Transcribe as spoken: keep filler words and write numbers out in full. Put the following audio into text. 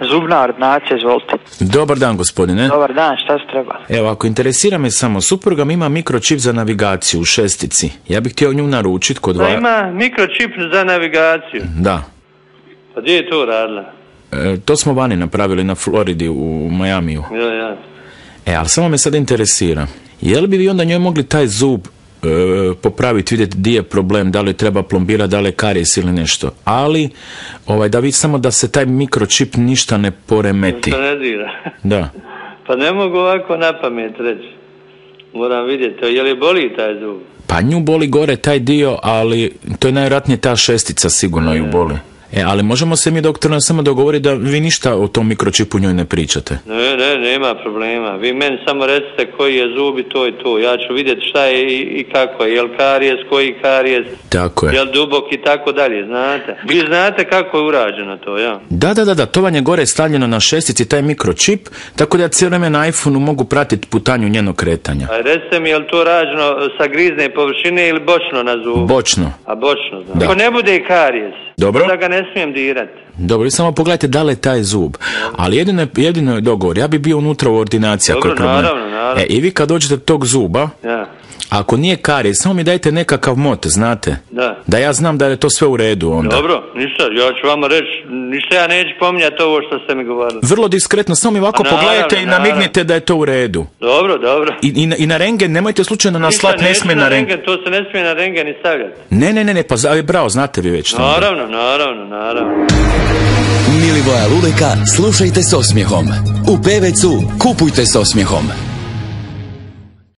zubna ordinacija, izvolite. Dobar dan, gospodine. Dobar dan, šta se treba? Evo, ako interesira me samo, supruga mi ima mikročip za navigaciju u šestici. Ja bih htio nju naručiti kod Da vas. ima mikročip za navigaciju? Da. Pa gdje je to radila? E, to smo vani napravili na Floridi, u Majamiju. Ja, ja. E, ali samo me sad interesira. Je li bi vi onda njoj mogli taj zub e, popraviti, vidjeti gdje je problem, da li treba plombirati, da li je karijes ili nešto. Ali, ovaj, da vi samo da se taj mikročip ništa ne poremeti. To ne dira. Da. Pa ne mogu ovako na pamet reći. Moram vidjeti, je li boli taj zub? Pa nju boli gore taj dio, ali to je najvjerojatnije ta šestica sigurno ju boli. E, ali možemo se mi, doktor, samo dogovoriti da vi ništa o tom mikročipu njoj ne pričate. Ne, ne, nema problema. Vi meni samo recite koji je zub i to i to. Ja ću vidjeti šta je i, i kako je. Jel karijes, koji karijes, Tako je. jel dubok i tako dalje, znate. Vi znate kako je urađeno to, ja? Da, da, da, da, to vam je gore stavljeno na šestici, taj mikročip, tako da ja cijelo vrijeme na iPhoneu mogu pratiti putanju njenog kretanja. A recite mi, je li to rađeno sa grizne površine ili bočno na zubu? Bočno. A bočno, znači. Da. Ako ne bude karijes, Dobro. onda ga ne smijem dirati. Dobro, vi samo pogledajte da li je taj zub. Ali jedino je, jedino je dogovor, ja bi bio unutra u ordinaciji. ako je Dobro, problem. naravno, naravno. E, i vi kad dođete do tog zuba, Ja, ako nije karijes, samo mi dajte nekakav mot, znate? da. Da ja znam da je to sve u redu onda. Dobro, ništa, ja ću vama reći, ništa ja neću pominjati ovo što ste mi govorili. Vrlo diskretno, samo mi ovako Pa naravno, pogledajte i namignite da je to u redu. Dobro, dobro. I, i, na, i na rengen, nemojte slučajno na Ništa, slat, ne neću smije na rengen. To se ne smije na rengen ni stavljati. Ne, ne, ne, ne, pa za- bravo, znate vi već. to. Naravno, naravno, naravno. Milivoja Luleka slušajte s osmijehom. U Pevecu kupujte s osmijehom.